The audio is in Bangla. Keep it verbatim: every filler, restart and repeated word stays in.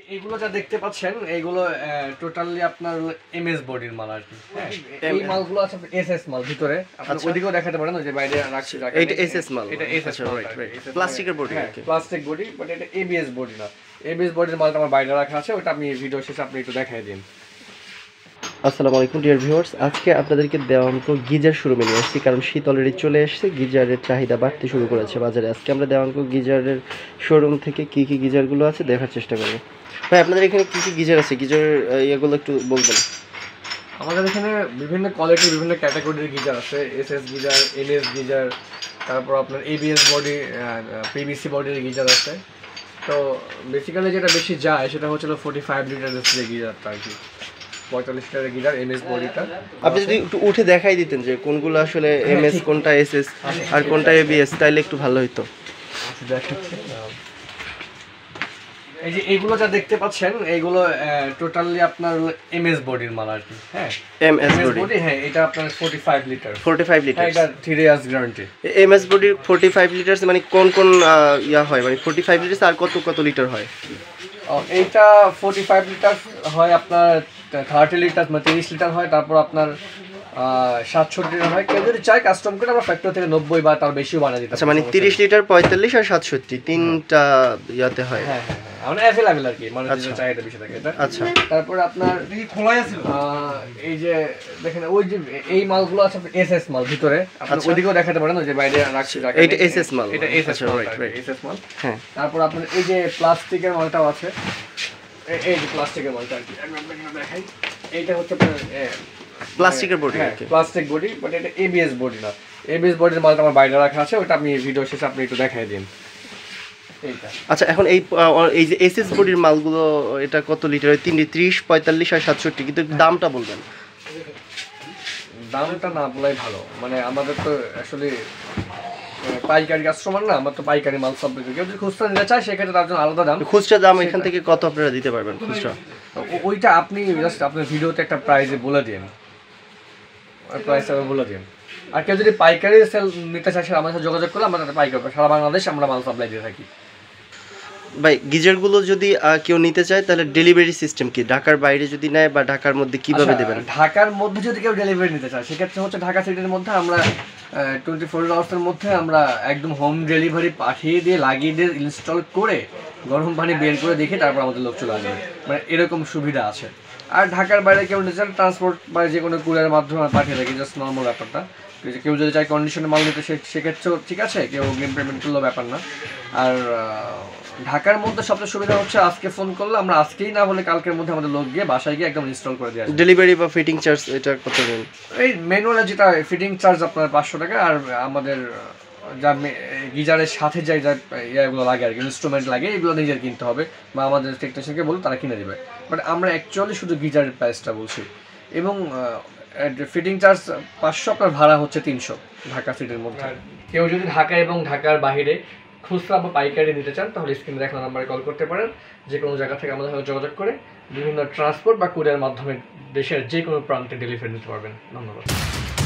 এইগুলো যা দেখতে পাচ্ছেন এইগুলো টোটালি আপনার এমএস বডির মাল আর কি। হ্যাঁ, এই মালগুলো আছে এসএস মাল ভিতরে। আপনি ওদিকেও দেখাতে পারেন যে বাইরে রাখছি রাখা। এটা এসএস মাল। এটা এসএস মাল, প্লাস্টিকের বডি আর কি। প্লাস্টিক বডি, বাট এটা এবিএস বডি না। এবিএস বডির মালটা আমার বাইরে রাখা আছে, ওটা আমি ভিডিও শেষে আপনি একটু দেখাই দিন। আসসালামু আলাইকুম ডিয়ার ভিউয়ার্স, আজকে আপনাদেরকে দেওয়ানকো গিজার শোরুমে নিয়ে এসেছি, কারণ শীত অলরেডি চলে এসেছে, গিজারের চাহিদা বাড়তে শুরু করেছে বাজারে। আজকে আমরা দেওয়ানকো গিজারের শোরুম থেকে কী কী গিজারগুলো আছে দেখার চেষ্টা করব। ভাই, আপনাদের এখানে কী কী গিজার আছে, গিজার এগুলো একটু বলবেন। আমাদের এখানে বিভিন্ন কোয়ালিটির বিভিন্ন ক্যাটাগরির গিজার আছে। এসএস গিজার, এনএস গিজার, তারপর আপনার এবিএস বডি, পিভিসি বডির গিজার আছে। তো বেসিক্যালি যেটা বেশি যায় সেটা হচ্ছিল ফোর্টি ফাইভ লিটারের যে গিজারটা আর কি, পঁয়তাল্লিশ লিটারের গিজার এমএস বডিটা। আপনি যদি একটু উঠে দেখাই দিতেন যে কোনগুলো আসলে এমএস, কোনটা এসএস আর কোনটা এবিএস, তাইলে একটু ভালো হতো। এই যে এইগুলো যা দেখতে পাচ্ছেন এইগুলো টোটালি আপনার এমএস বডির মাল আর কি। হ্যাঁ, এমএস বডি। হ্যাঁ, এটা আপনার forty five litre. Forty five litre, এটা থ্রি ইয়ার্স গ্যারান্টি। এমএস বডির ফোর্টি ফাইভ লিটার মানে কোন কোন ইয়া হয়, মানে ফোর্টি ফাইভ লিটার আর কত কত লিটার হয়? এইটা ফোর্টি ফাইভ লিটার হয়, আপনার থার্টি লিটার মানে তিরিশ লিটার হয়, তারপর আপনার সাতষট্টি লিটার হয়। কেউ যদি চায় কাস্টম করে আমরা ফ্যাক্টরি থেকে নব্বই বা তার বেশিও বানিয়ে দিতে। আচ্ছা, মানে তিরিশ লিটার, পঁয়তাল্লিশ আর সাতষট্টি তিনটা ইয়াতে হয়। হ্যাঁ হ্যাঁ, আমরা অ্যাভেলেবল আর কি, মানে যেটা চাহিদা বেশি থাকে এটা। আচ্ছা, তারপর আপনার খোলাই আছে এই যে দেখেন ওই যে এই মালগুলো আছে এসএস মাল ভিতরে। আপনি ওদিকেও দেখাতে পারেন যে বাইরে রাখছি রাখা। এটা এসএস মাল। এটা এসএস মাল, এসএস মাল। হ্যাঁ, তারপর আপনার এই যে প্লাস্টিকের মালটাও আছে। এই যে প্লাস্টিকের মালটা আর কি, আমি আপনাকে দেখাই। এইটা হচ্ছে প্লাস্টিকের বডি আর কি, প্লাস্টিক বডি, বাট এটা এবিএস বডি না। এবিএস বডির মালটা আমার বাইরে রাখা আছে, ওটা আমি ভিডিও শেষে আপনি একটু দেখাই দিন। এইটা আচ্ছা, এখন এই এই যে এসএস বডির মালগুলো এটা কত লিটার হয়? তিন ত্রিশ, পঁয়তাল্লিশ আর সাতষট্টি, কিন্তু দামটা বলবেন। দামটা না বলাই ভালো, মানে আমাদের তো আসলে পাইকারি কাস্টমার না, আমার তো পাইকারি মাল সব কেউ যদি খুচরা নিতে চায় সেক্ষেত্রে তার জন্য আলাদা দাম। খুচরা দাম এখান থেকে কত আপনারা দিতে পারবেন খুচরা? ওইটা আপনি জাস্ট আপনার ভিডিওতে একটা প্রাইসে বলে দিন, ওই প্রাইসটা বলে দিন। আর কেউ যদি পাইকারি সেল নিতে চায় সেটা আমার সাথে যোগাযোগ করলে আমরা তাদের পাইকারি সারা বাংলাদেশ আমরা মাল সাপ্লাই দিয়ে থাকি। ভাই, গিজারগুলো যদি কেউ নিতে চায় তাহলে ডেলিভারি সিস্টেম কি? ঢাকার বাইরে যদি নেয় বা ঢাকার মধ্যে কিভাবে দেবেন? ঢাকার মধ্যে যদি কেউ ডেলিভারি নিতে চায় সেক্ষেত্রে হচ্ছে ঢাকা সিটির মধ্যে আমরা টোয়েন্টি ফোর আওয়ার্সের মধ্যে আমরা একদম হোম ডেলিভারি পাঠিয়ে দিয়ে লাগিয়ে দিয়ে ইনস্টল করে গরম পানি বের করে দেখে তারপর আমাদের লোক চলে আসবে, মানে এরকম সুবিধা আছে। আর ঢাকার বাইরে কেউ নিতে চান ট্রান্সপোর্ট বা যে কোনো কুরিয়ারের মাধ্যমে পাঠিয়ে থাকি, জাস্ট নর্মাল ব্যাপারটা। কেউ যদি চায় কন্ডিশনে মাল নিতে সেক্ষেত্রেও ঠিক আছে, কেউ অগ্রিম পেমেন্ট করলেও ব্যাপার না। আর ঢাকার মধ্যে সবচেয়ে সুবিধা হচ্ছে আজকে ফোন করলে আমরা আজকেই না হলে কালকের মধ্যে আমাদের লোক গিয়ে বাসায় গিয়ে একদম ইনস্টল করে দিয়ে আসবে। ডেলিভারি বা ফিটিং চার্জ এটা কত নেন? এই ম্যানুয়াল যেটা ফিটিং চার্জ আপনার পাঁচশো টাকা, আর আমাদের যা গিজারের সাথে যা যা ইয়েগুলো লাগে আর কি, ইনস্ট্রুমেন্ট লাগে, এগুলো নিজের কিনতে হবে বা আমাদের টেকনিশিয়ানকে বলুন তারা কিনে দেবে। বাট আমরা অ্যাকচুয়ালি শুধু গিজারের প্রাইসটা বলছি, এবং ফিটিং চার্জ পাঁচশো, আপনার ভাড়া হচ্ছে তিনশো ঢাকা সিটির মধ্যে। কেউ যদি ঢাকা এবং ঢাকার বাইরে খুচরা বা পাইকারি নিতে চান তাহলে স্ক্রিনে দেখানো নাম্বারে কল করতে পারেন। যে কোনো জায়গা থেকে আমাদের সাথে যোগাযোগ করে বিভিন্ন ট্রান্সপোর্ট বা কুরিয়ার মাধ্যমে দেশের যে কোনো প্রান্তে ডেলিভারি নিতে পারবেন। ধন্যবাদ।